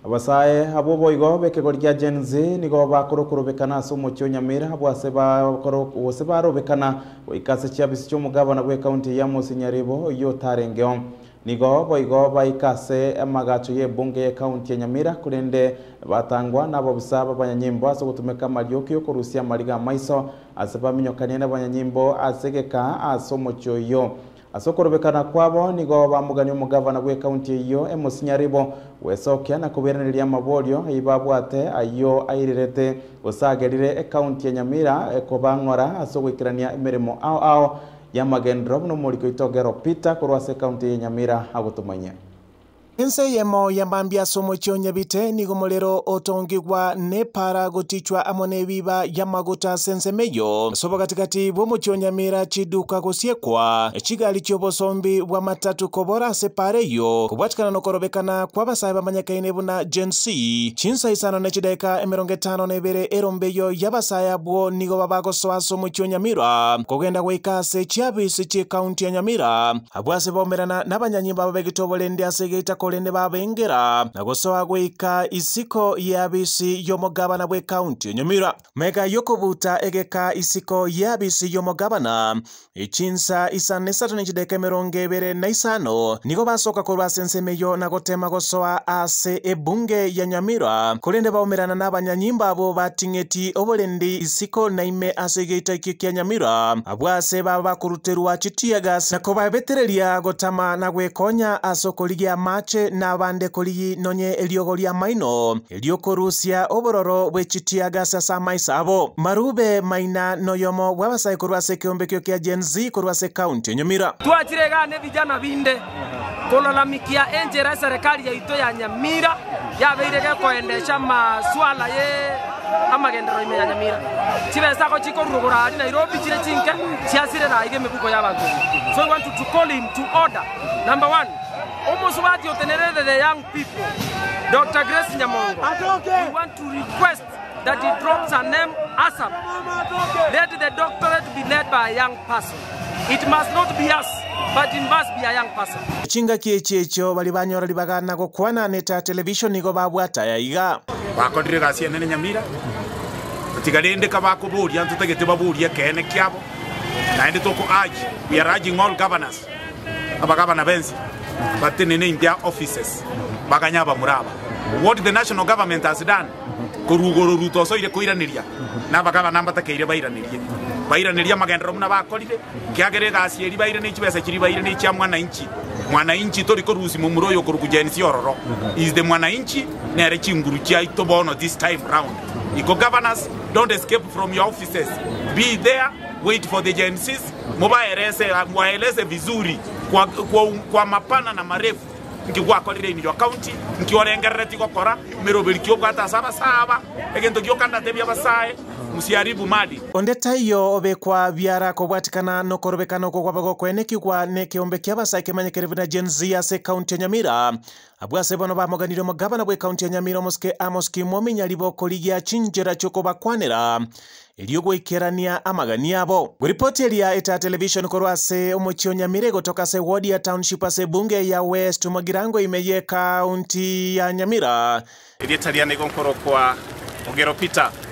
abasae abo boigo bekegoria Gen Z nigo bakurukurubekana asumocho Nyamira bwase barobekana oikase chiabisi cy'umugabana gwe county ya Nyaribo yo tarengeo nigo boigo baikase amagacho ye bunge ye county ya Nyamira kurende batangwa nabo bisaba banyanyimbo aso gutumeka marioki yo kurusia mariga maiso asaba minyokania n'abanyanyimbo asegeka asomocho yo asokorobekana kwabo nigo bamugani umugabana gwe county iyo Nyaribo wesokya na kuberanira amabolyo ibabwate ayo airirete usagerire county ya Nyamira ekobangora asogwikirania emirimo ao yamagendro no muliko itogero Peter kurwase county ya Nyamira agutumanya Ense yemo yambambia somocho nyabite nigomolero otongigwa ne para gotichwa amone biba yamaguta sensemeyo sobo katikati bomocho Nyamira chiduka gosiekwa echigali chobosombi bwa matatu kobora separeyo kubwatikana nokorobekana kwa basaye bamanyakaine buna Gen Z chinsa isano nechideka 52 erombeyo yabasaya bwo nigo babagosoa somocho Nyamira kogenda gwikase chiabisi chi county ya Nyamira abwase bomerana nabanyanyimba babegitobolende asegeta kolende babengera nagosoa gwika isiko yabisi yomogabana bwe county ya Nyamira mega yokobuta egeka isiko yabisi yomogabana ichinsa isane satone chideka 25 nigo basoka korwa sensemeyo nagotema gosoa ase ebunge ya Nyamira kolende baomerana n'abanyanyimba abo batingeti obolendi isiko naime asegeta kya Nyamira abwase baba kuruterwa chitiagas nakoba beterelia gotama nagwekonya asokoligia mache n'abande koliyi nonye eliogolia maino eliokorusia obororo bwechitiagas asa maisabo marube maina noyomo wabasaye kurwase kiombekyo kya Gen Z kurwase county Nyamira tuachiregane vijana binde kulalamikia enjera serikali ya ito ya Nyamira yabeirege koendesha maswala ye amagendero ime ya Nyamira chibesa ko chiko rugura ari Nairobi chire chinke chiasire raige mebuko y'abantu. So we want to call him to order. Number 1, almost what you tenerede the young people, Dr. Grace Nyamongo. We want to request that he drops her name ASAP. Let the doctorate be led by a young person. It must not be us, but it must be a young person. Chinga kiechecho bali banyora libagana go kwana neta television nigo babwata ya iga. Bakodire gasi nene Nyamira. Tigalende kabakuburia ntutagete baburia kene kyabo. Naende toko aji. We are urging all governors. Abagabana benzi. Batenene in their offices. Baganyaba muraba. What the national government has done. Korugoro ruto so ile koiraniria. Na bagabana mbatakeire bairaniria. Bairaniria magendero muna bakolire. Kyagere gasi eri bairani chibesa chiri bairani cha mwana inchi tori korusi mumuroyo korukujenisi ororo. Is the mwana inchi nere chinguru chia itobono this time round. Iko governors, don't escape from your offices. Be there, wait for the Gen Zs. Mwaeleze vizuri kwa mapana na marefu. Nkiwa kolire in your county, nkiwa lengereti kwa kora, merobirikio kwa saba, egento kio kanda tebi abasae, musiharibu mali. Ondeta iyo obekwa biara kobwatikana no korobekano ko kwabago kweneki kwa nekiombe kyabasai kemanyekerevina Gen Z ase county ya Nyamira abwase bono bamoganire mugabana bwe county ya Nyamira moske amoski mominya libo koligia chinjera choko bakwanera eliogwe ikerania amagani abo. Ripoti elia eta television korwase omochio Nyamira gotoka se ward ya township ase bunge ya West Magirango imeye county ya Nyamira. Elietalia negonkoro kwa ogero Peter